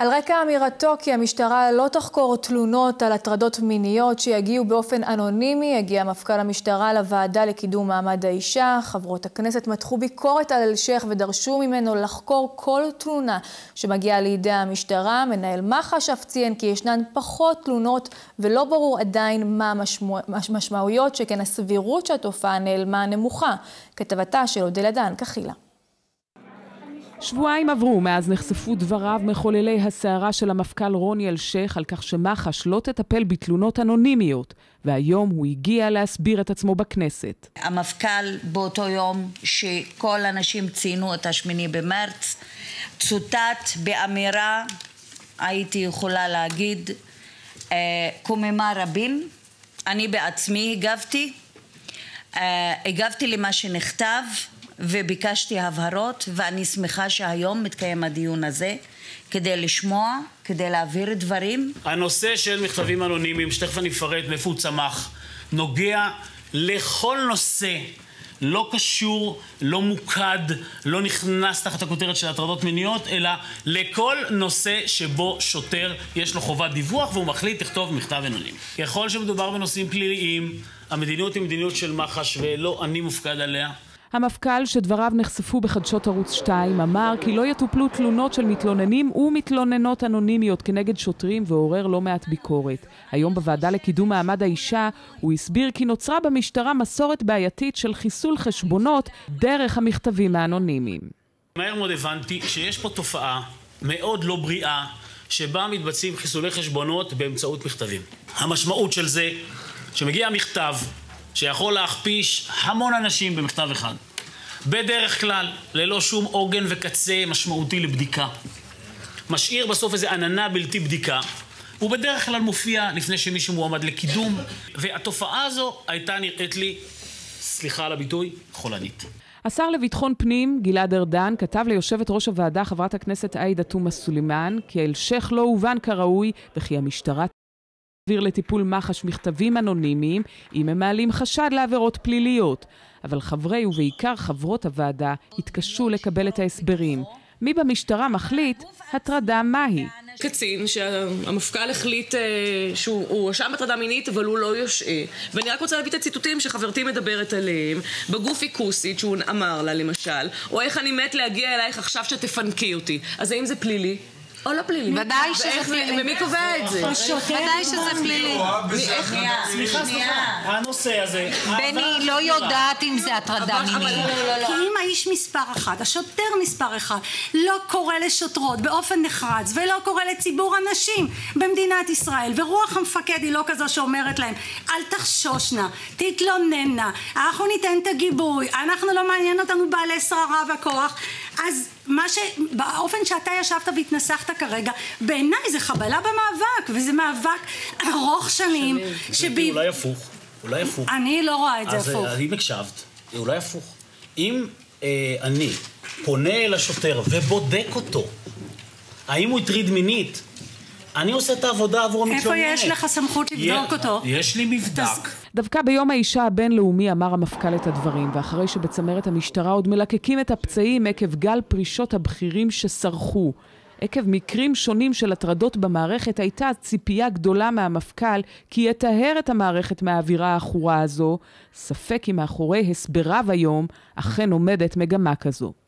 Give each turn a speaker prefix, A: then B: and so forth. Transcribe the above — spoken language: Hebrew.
A: על רקע אמירתו כי המשטרה לא תחקור תלונות על הטרדות מיניות שיגיעו באופן אנונימי, הגיע מפכ"ל המשטרה לוועדה לקידום מעמד האישה. חברות הכנסת מתחו ביקורת על אלשיך ודרשו ממנו לחקור כל תלונה שמגיעה לידי המשטרה. מנהל מח"ש אף ציין כי ישנן פחות תלונות ולא ברור עדיין מה המשמעויות, שכן הסבירות שהתופעה נעלמה נמוכה. כתבתה של אודליה דן כחילה.
B: שבועיים עברו מאז נחשפו דבריו מחוללי הסערה של המפכ"ל רוני אלשיך על כך שמח"ש לא תטפל בתלונות אנונימיות, והיום הוא הגיע להסביר את עצמו בכנסת.
C: המפכ"ל באותו יום שכל אנשים ציינו את 8 במרץ, צוטט באמירה, הייתי יכולה להגיד, קוממה רבים. אני בעצמי הגבתי למה שנכתב, וביקשתי הבהרות, ואני שמחה שהיום מתקיים הדיון הזה כדי לשמוע, כדי להעביר דברים.
D: הנושא של מכתבים אנונימיים, שתכף אני אפרט מאיפה הוא צמח, נוגע לכל נושא, לא קשור, לא מוקד, לא נכנס תחת הכותרת של הטרדות מיניות, אלא לכל נושא שבו שוטר יש לו חובת דיווח והוא מחליט לכתוב מכתב אנונימי. ככל שמדובר בנושאים פליליים, המדיניות היא מדיניות של מח"ש ולא אני מופקד עליה.
B: המפכ"ל, שדבריו נחשפו בחדשות ערוץ 2, אמר כי לא יטופלו תלונות של מתלוננים ומתלוננות אנונימיות כנגד שוטרים, ועורר לא מעט ביקורת. היום בוועדה לקידום מעמד האישה הוא הסביר כי נוצרה במשטרה מסורת בעייתית של חיסול חשבונות דרך המכתבים האנונימיים.
D: מהר מאוד הבנתי שיש פה תופעה מאוד לא בריאה שבה מתבצעים חיסולי חשבונות באמצעות מכתבים. המשמעות של זה שמגיע מכתב שיכול להכפיש המון אנשים במכתב אחד, בדרך כלל ללא שום עוגן וקצה משמעותי לבדיקה, משאיר בסוף איזה עננה בלתי בדיקה, הוא בדרך כלל מופיע לפני שמישהו מועמד לקידום, והתופעה הזו הייתה נראית לי, סליחה על הביטוי, חולנית.
B: השר לביטחון פנים גלעד ארדן כתב ליושבת ראש הוועדה חברת הכנסת עאידה תומא סלימאן כי אלשיך לא הובן כראוי וכי המשטרה העביר לטיפול מח"ש מכתבים אנונימיים אם הם מעלים חשד לעבירות פליליות. אבל חברי ובעיקר חברות הוועדה התקשו לקבל את ההסברים. מי במשטרה מחליט הטרדה מהי?
E: קצין שהמפכ"ל החליט שהוא הואשם בהטרדה מינית אבל הוא לא יושעה. ואני רק רוצה להביא את הציטוטים שחברתי מדברת עליהם. בגוף עיקוסית שהוא אמר לה למשל, או איך אני מת להגיע אלייך עכשיו שתפנקי אותי. אז האם זה פלילי? או לא פלילי?
F: ודאי שזה פלילי.
E: ומי קובע את זה?
F: ודאי שזה פלילי.
D: סליחה, הנושא הזה...
F: בני לא יודעת אם זה הטרדה מינית.
G: כי אם האיש מספר 1, השוטר מספר 1, לא קורא לשוטרות באופן נחרץ, ולא קורא לציבור הנשים במדינת ישראל, ורוח המפקד היא לא כזו שאומרת להם, אל תחשושנה, תתלוננה, אנחנו ניתן את הגיבוי, אנחנו לא מעניין אותנו בעלי שררה וכוח, אז באופן שאתה ישבת והתנסחת כרגע, בעיניי זה חבלה במאבק, וזה מאבק ארוך שנים.
D: אולי הפוך.
G: אני לא רואה את זה הפוך.
D: אז אם הקשבת, אולי הפוך. אם אני פונה אל השוטר ובודק אותו, האם הוא הטריד מינית, אני עושה את העבודה עבור המתלוננת.
G: איפה יש לך סמכות לבדוק אותו?
D: יש לי מבדק.
B: דווקא ביום האישה הבינלאומי אמר המפכ"ל את הדברים, ואחרי שבצמרת המשטרה עוד מלקקים את הפצעים עקב גל פרישות הבכירים שסרחו. עקב מקרים שונים של הטרדות במערכת הייתה ציפייה גדולה מהמפכ"ל כי יטהר את המערכת מהאווירה האחורה הזו. ספק אם מאחורי הסבריו היום אכן עומדת מגמה כזו.